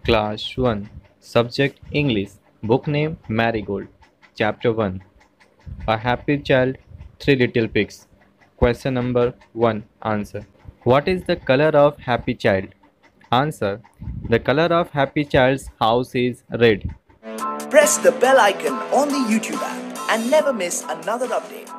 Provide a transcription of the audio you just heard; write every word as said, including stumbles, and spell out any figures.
Class one. Subject English. Book name Marigold. Chapter one. A Happy Child. Three Little Pigs. Question number one. Answer. What is the color of Happy Child? Answer. The color of Happy Child's house is red. Press the bell icon on the YouTube app and never miss another update.